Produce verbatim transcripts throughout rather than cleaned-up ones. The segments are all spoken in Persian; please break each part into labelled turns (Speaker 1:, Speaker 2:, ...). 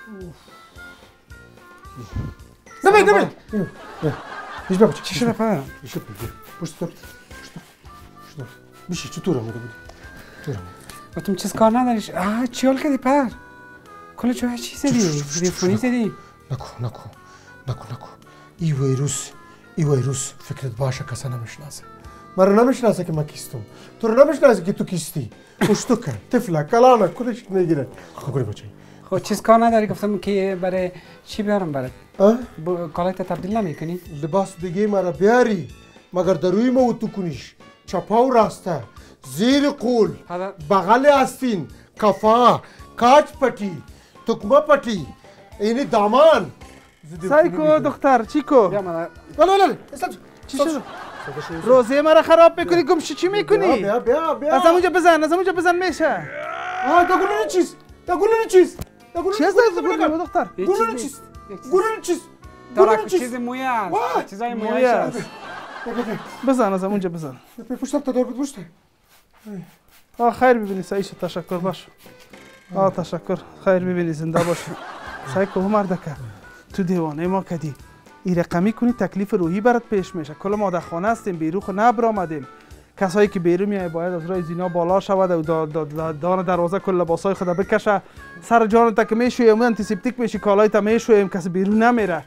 Speaker 1: نبید نبید هیچ بابا
Speaker 2: چی شده پدر؟
Speaker 1: بشه بگیر پشت دار پشت دار بشه چطور آمده بودی؟ چطور آمده؟
Speaker 2: و تو چیز کار نداریش؟ آه چی حال کردی پدر؟ کل جوه چی زدی؟ تلفنی زدی؟
Speaker 1: نکن نکن نکن نکن ای ویروس ای ویروس فکرت باشه کسی نمیشناسه مرا نمیشناسه که من کیستم تو رو نمیشناسه که تو کیستی پشتوکه طفله کلانه کلش نگیره خب بچه
Speaker 2: خب چیز کار نداری گفتم که برای چی بیارم برات؟ کالایت تبدیل نمیکنی؟
Speaker 1: لباس دیگه مرا بیاری مگر در روی ما تو کنیش چپا و راسته زیر قول بغل استین کفا کاج پتی تکمه پتی اینی دامان
Speaker 3: سایکو دختر چیکو
Speaker 2: بیا مادر
Speaker 1: نه نه نه
Speaker 3: چی شد؟ روزه مرا خراب میکنی گمشی چی میکنی؟
Speaker 1: بیا بیا بیا
Speaker 3: از همونجا بزن از همونجا بزن میشه
Speaker 1: آه دا گلوله چیز دا گلوله چیز دا گلوله
Speaker 3: چی هست از گلوله دختر؟
Speaker 1: گلوله چیز گلوله چیز
Speaker 2: دارک چیز مویه هست چیزای مویه هست
Speaker 3: بزن از همونجا بزن
Speaker 1: پشت تا دار بود پشت
Speaker 3: آه خیر ببینی سایش تشکر باش آه تشکر خیر ببینی زنده باش سایکو مردکه تو دیوانه ما کدی این رقمی کنی تکلیف روحی برات پیش میشه کل ما در خانه هستیم بیرون خو نبر آمدیم کسایی که بیرون میای باید از راه زینا بالا شود و دان دروازه کل لباسای خود بکشه سر جان تک میشوی و انتی سپتیک میشی کالای تا میشویم کسی بیرون نمیره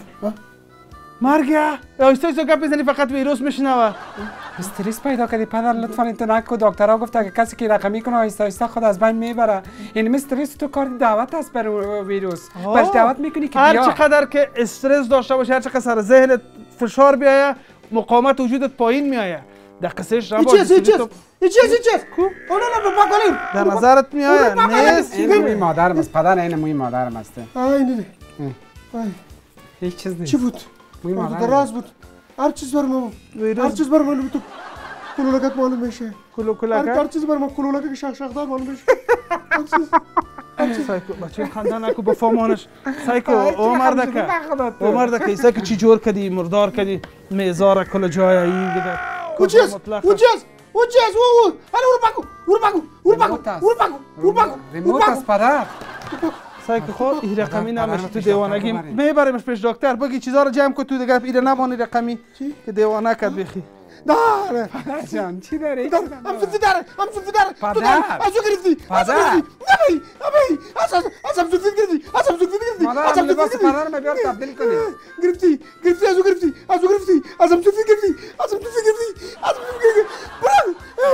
Speaker 3: مرگه ایستا ایستا گپ بزنی فقط ویروس میشنوه
Speaker 2: استرس پیدا کردی پدر لطفا انت نکو دکترها گفته که کسی که رقمی کنه آهسته آهسته خود از بین میبره این استرس تو کار دعوت است بر ویروس بر دعوت میکنی که
Speaker 3: هر
Speaker 2: بیا
Speaker 3: چقدر که استرس داشته باشی هر چقدر سر ذهنت فشار بیایه مقاومت وجودت پایین میایه در قصهش
Speaker 1: نباشه ایچ ایچ ایچ ایچ ایچ کو اون نه بابا کنیم
Speaker 3: در نظرت میایه نیست
Speaker 2: این موی مادرم است پدر این موی مادرم است
Speaker 1: آی نه
Speaker 2: هیچ چیز نیست
Speaker 1: چی بود
Speaker 2: موی مادرم
Speaker 1: دراز بود هر چیز بر ما هر چیز بر ما بود کلولکت معلوم میشه
Speaker 3: کلولکت
Speaker 1: هر چیز بر ما کلولکت شخ شخ دار معلوم میشه هر چیز
Speaker 3: سایکو بچه خنده نکو با فامانش سایکو او مردکه او مردکه ایسا که چی جور کدی مردار کدی میزار کل جای این دیگه
Speaker 1: اوچیز اوچیز اوچیز او او هر اورو باکو اورو باکو اورو باکو اورو باکو اورو باکو
Speaker 2: ریموت از پدر
Speaker 3: سایکو خود این رقمی نمیشه تو دیوانگی میبریمش پیش دکتر بگی چیزا رو جمع کن تو دیگه ایره نمانی رقمی که دیوانه کد بخی
Speaker 1: داره
Speaker 2: پدر جان چی داری؟
Speaker 1: هم سوفی داره هم سوفی داره
Speaker 2: پدر
Speaker 1: از او گرفتی
Speaker 2: پدر
Speaker 1: نبی نبی از از هم سوفی گرفتی از هم سوفی گرفتی
Speaker 2: مادر لباس پدر رو بیار تبدیل کنی
Speaker 1: گرفتی گرفتی از او گرفتی از او گرفتی از هم سوفی گرفتی از هم سوفی گرفتی از هم سوفی گرفتی برو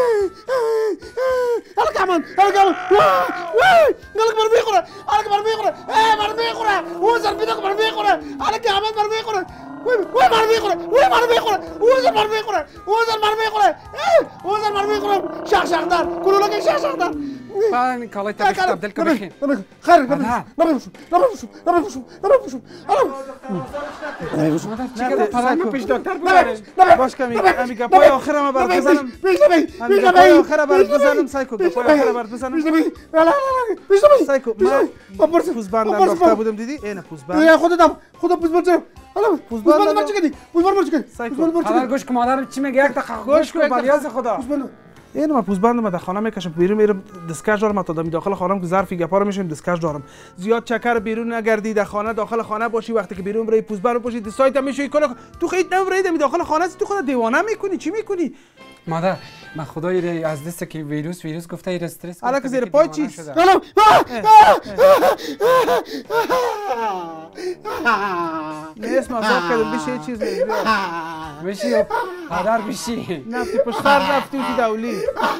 Speaker 1: هلا كمان هلا كمان قالك مرمي يقرا قالك مرمي يقرا ايه مرمي يقرا هو زر بيدك مرمي يقرا قالك كمان مرمي يقرا وين وين مرمي يقرا وين مرمي يقرا هو زر مرمي يقرا هو زر مرمي يقرا ايه هو زر مرمي يقرا شاخ شاخ دار كلوا لك شاخ شاخ دار
Speaker 2: فعلا كاليت تبدل كم بخين
Speaker 1: خير نبي نبي نبي نبي نبي
Speaker 3: باش کمی امی گپای آخر ما برات بزنم
Speaker 1: بیش نبی بیش
Speaker 3: نبی گپای آخر برات بزنم سایکو گپای آخر برات بزنم
Speaker 1: بیش نبی لا لا بیش نبی
Speaker 3: سایکو من پوزبندم رفته بودم دیدی اینه پوزبند
Speaker 1: یا خودم خودم پوزبند حالا پوزبند ما چی کردی پوزبند ما چی کردی
Speaker 3: سایکو
Speaker 2: حالا گوش که مادر چی میگه یک دقیقه گوش کن بالیاز خدا
Speaker 3: این ما پوزبند ما در خانه میکشم بیرون میرم دستکش دارم تا داخل خانم که ظرفی گپا رو میشیم دستکش دارم زیاد چکر بیرون نگردی در خانه داخل خانه باشی وقتی که بیرون بری پوزبند باشی دستایت میشوی کلا تو خیلی نمیری می داخل خانه تو خود دیوانه میکنی چی میکنی
Speaker 2: مادر من خدای از دست که ویروس ویروس گفته ایر استرس
Speaker 3: حالا که زیر پای چیز
Speaker 1: حالا
Speaker 3: نیست ما صاحب کردم بشه چیز
Speaker 2: بشی پدر بشی
Speaker 3: نفتی پشتر نفتی تو دولی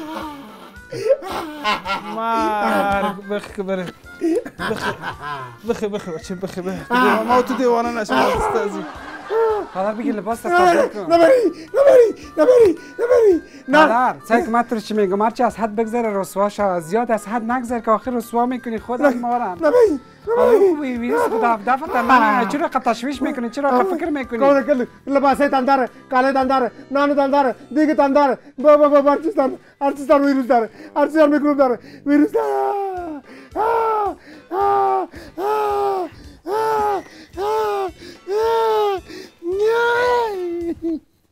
Speaker 3: مرگ بخی بره بخی بخی بچه بخی بخی ما تو دیوانه نشم استازی
Speaker 2: پدر بگی لباس تبدیل کن
Speaker 1: نبری نبری نبری نبری
Speaker 2: پدر سعی من تو چی میگم هرچی از حد بگذره رسوا شو زیاد از حد نگذر که آخر رسوا میکنی خودت مارم
Speaker 1: نبری
Speaker 2: نبری ویروس خدا دفعه من چرا تشویش میکنی چرا فکر میکنی
Speaker 1: کار کل لباس تندار کاله تندار نان تندار دیگه تندار بابا بابا هر چیز داره هر چیز داره ویروس داره هر چیز داره میکروب داره ویروس داره